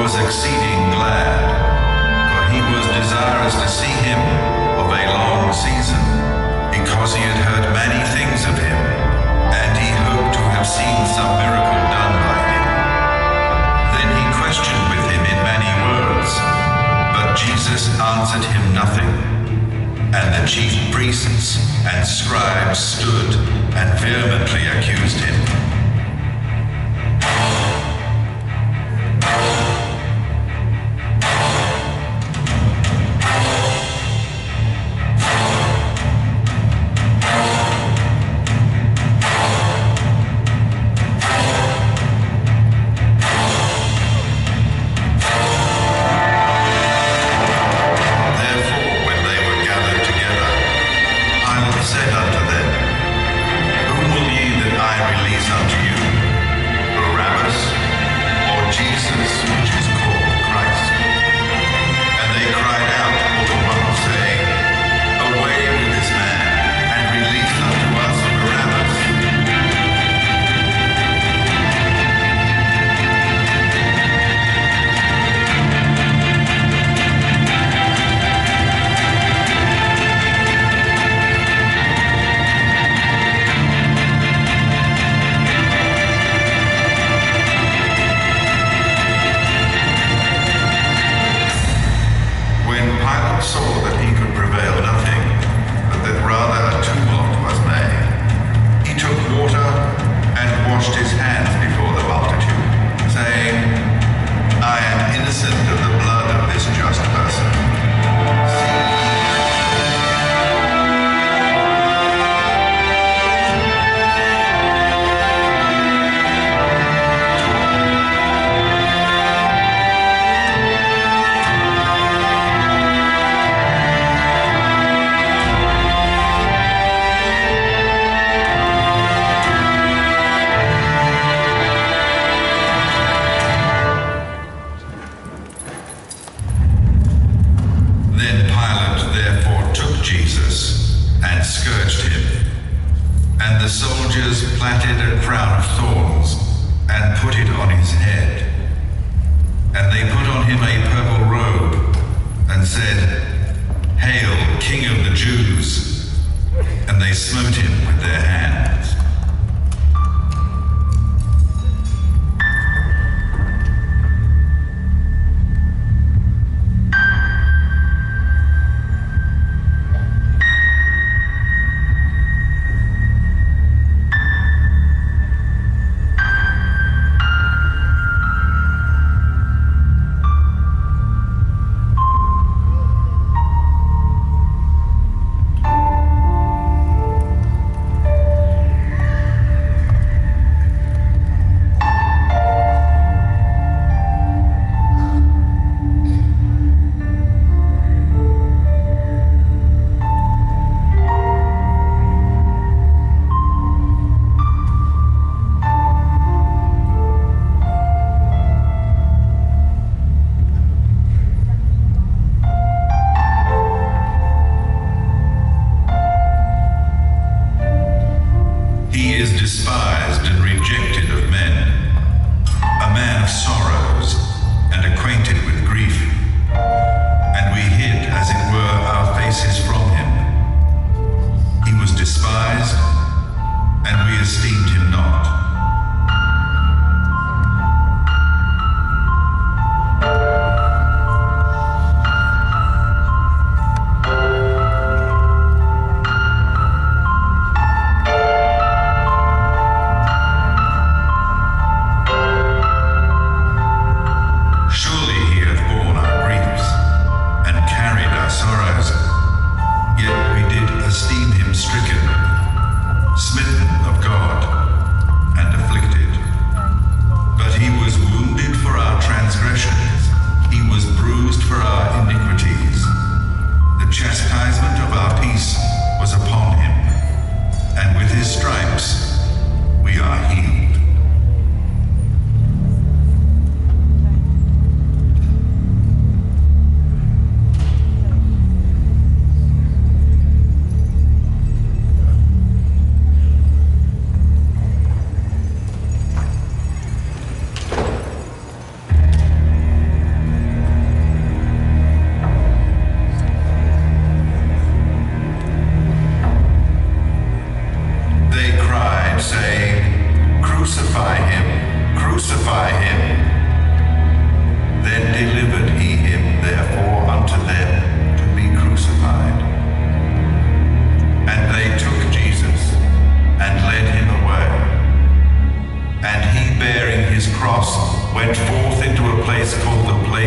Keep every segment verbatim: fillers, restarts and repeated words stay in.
was exceeding glad, for he was desirous to see him of a long season, because he had heard many things of him, and he hoped to have seen some miracle done by him. Then he questioned with him in many words, but Jesus answered him nothing. And the chief priests and scribes stood and vehemently accused him.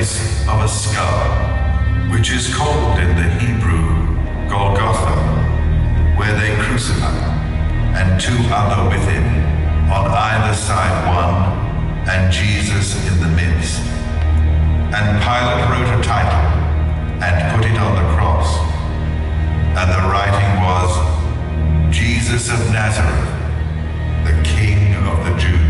place of a skull, which is called in the Hebrew Golgotha, where they crucified, and two other with him, on either side one, and Jesus in the midst. And Pilate wrote a title, and put it on the cross. And the writing was, Jesus of Nazareth, the King of the Jews.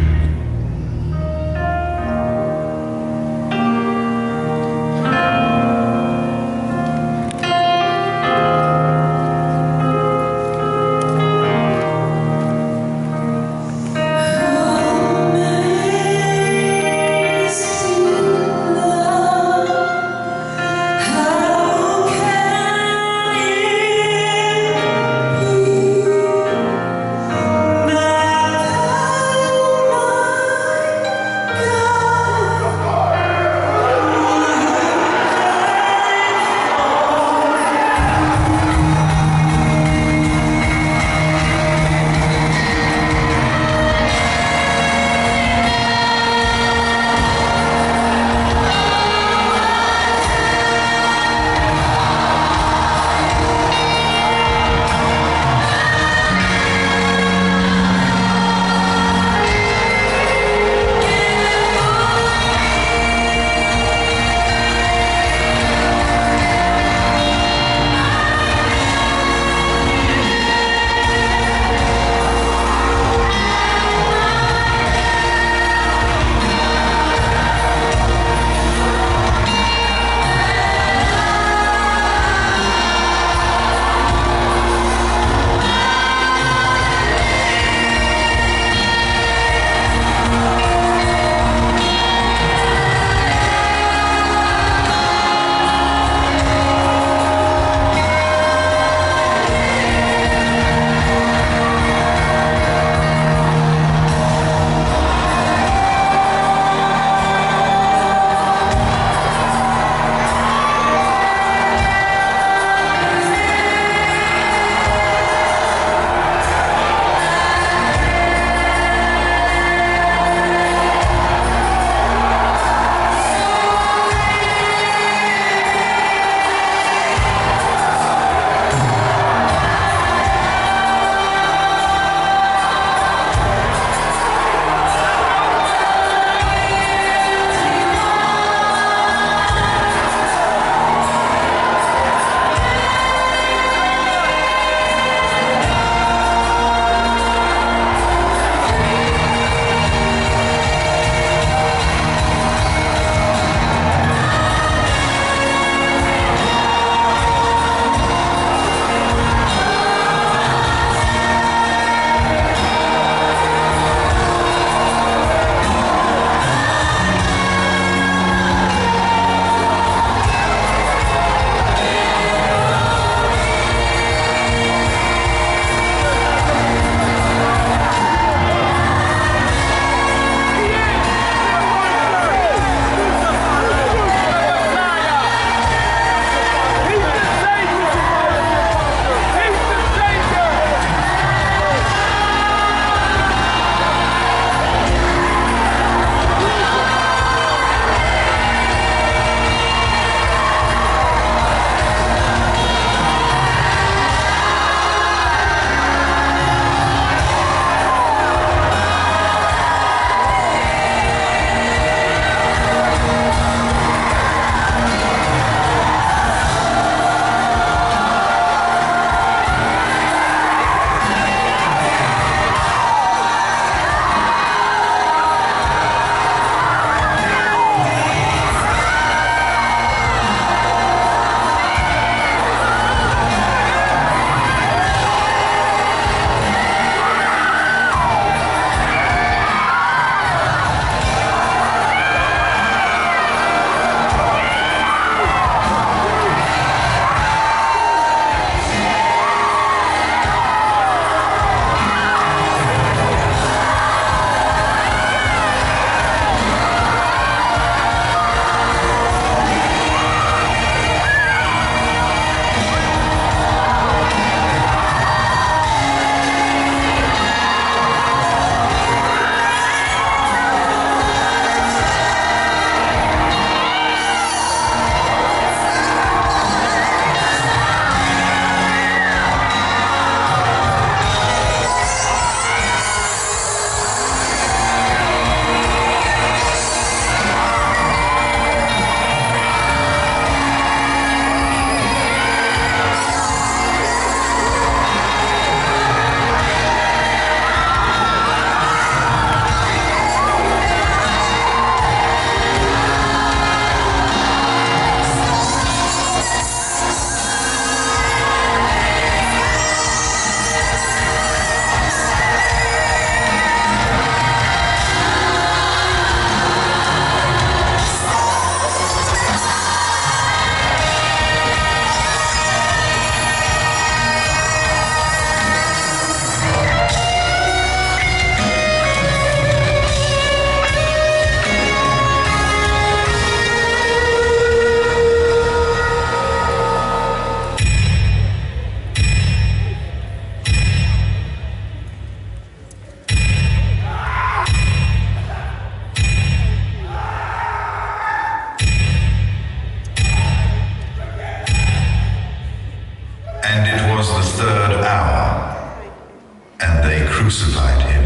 crucified him.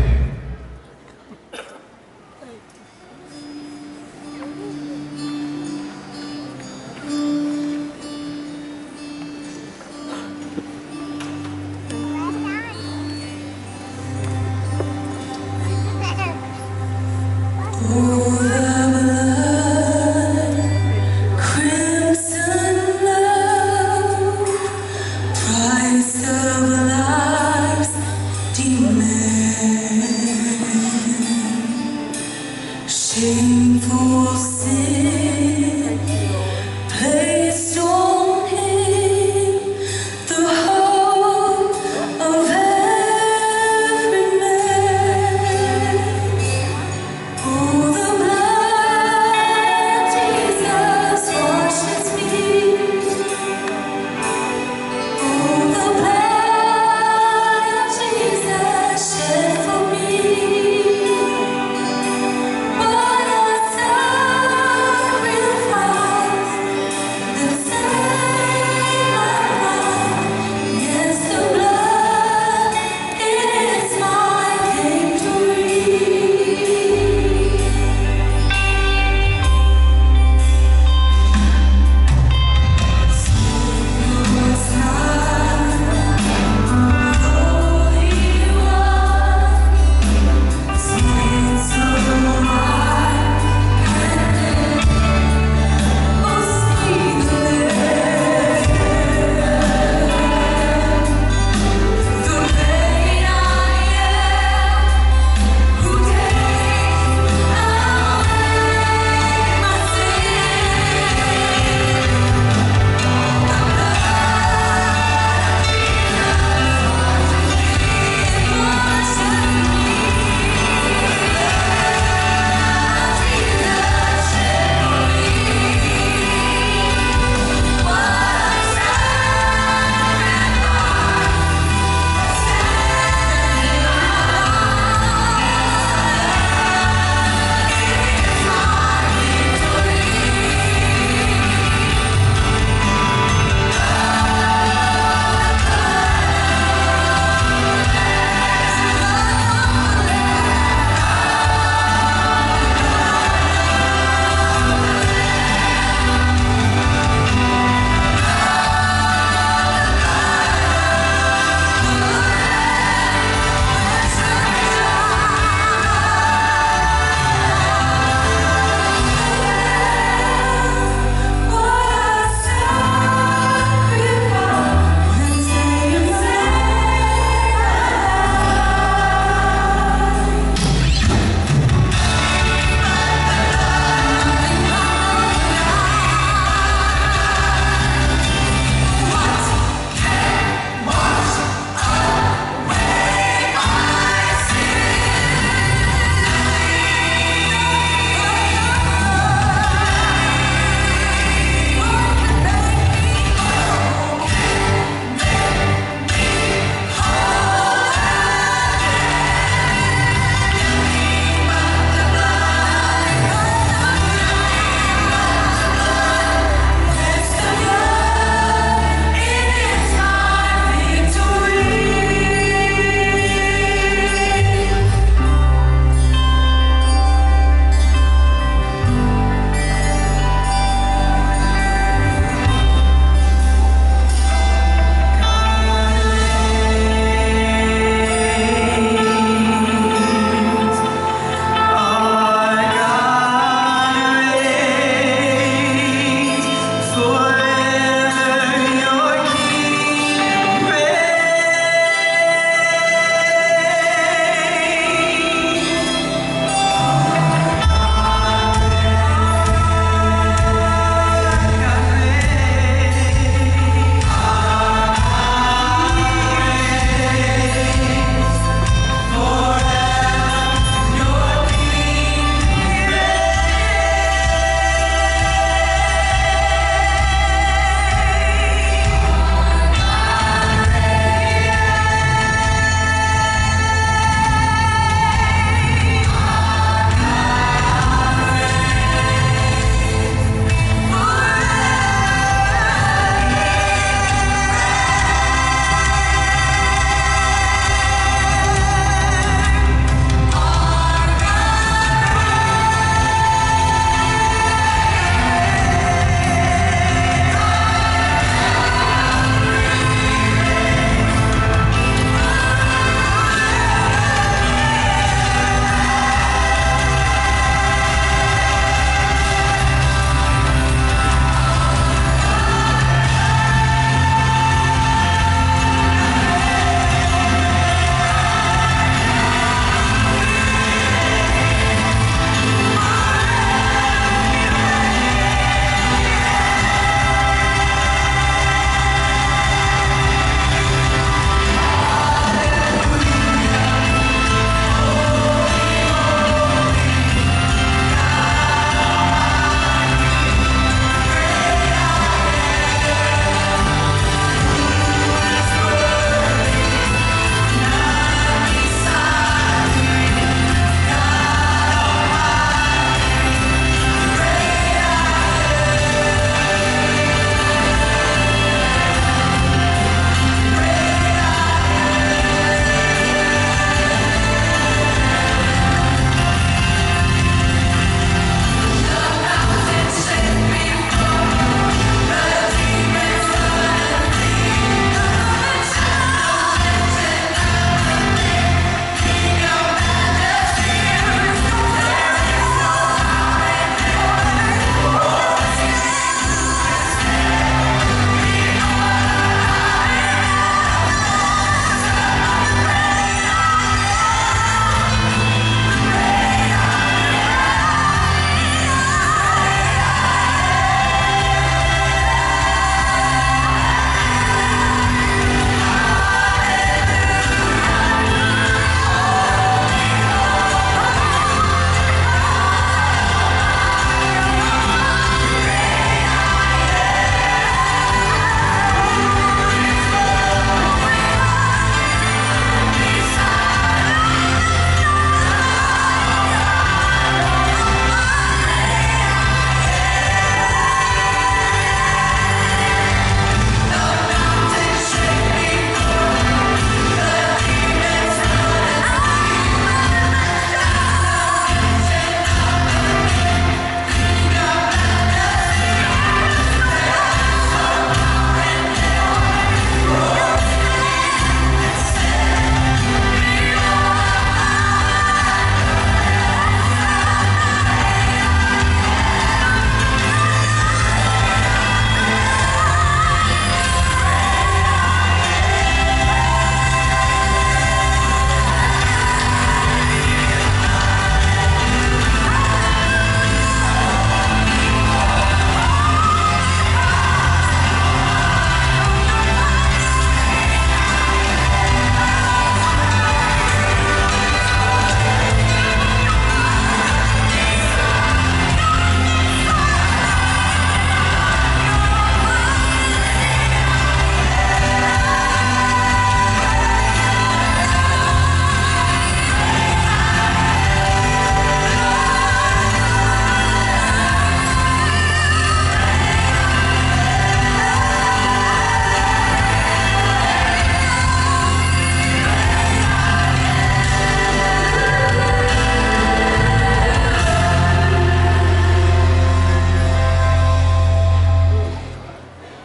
Price of lives demanded.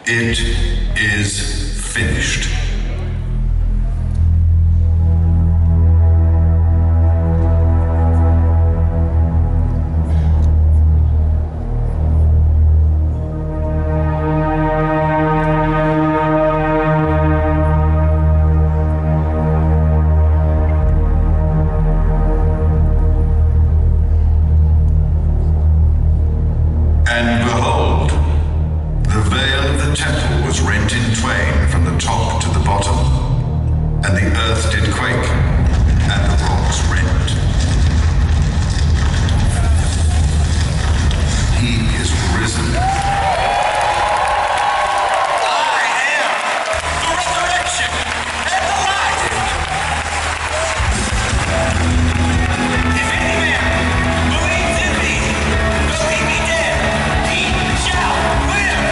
It is finished. And behold, the veil of the temple was rent in twain from the top to the bottom, and the earth did quake, and the rocks rent. He is risen. I am the resurrection and the life. If any man believes in me, though he be dead, he shall live.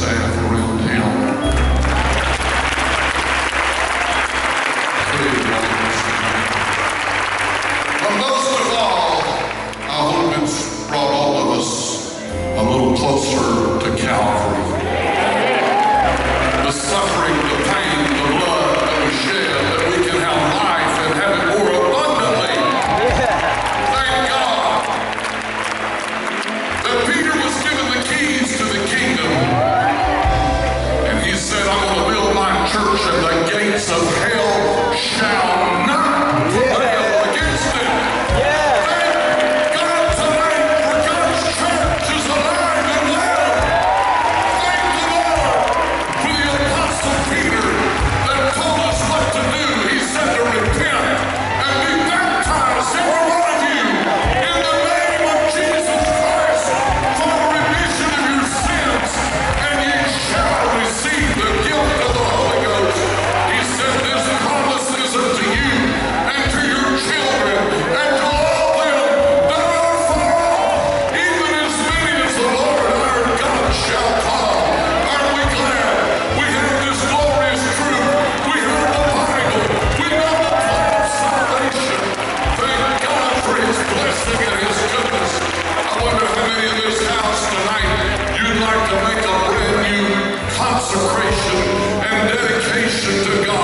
staff around him. But most of all, I hope it's brought all of us a little closer to Calvary. The suffering, the pain, the blood that was shed, that we can have life and have it more abundantly. Thank God that Peter was given the keys to the kingdom. And he said, I'm going to build my church and the gates of hell shall not prevail against it. Thank God tonight for God's church is alive and well. Thank the Lord for the Apostle Peter that told us what to do. He said to repent and be baptized, every one of you, in the name of Jesus Christ for the remission of your sins, and ye shall receive the gift of the Holy Ghost. He said this promise is unto you and to your children and to all them that are far off, even as many as the Lord our God shall call. Aren't we glad we have this glorious truth? We heard the Bible. We know the plan of salvation. Thank God for his blessing and his goodness. I wonder how many in this house tonight you'd like to make a brand new consecration and dedication to God.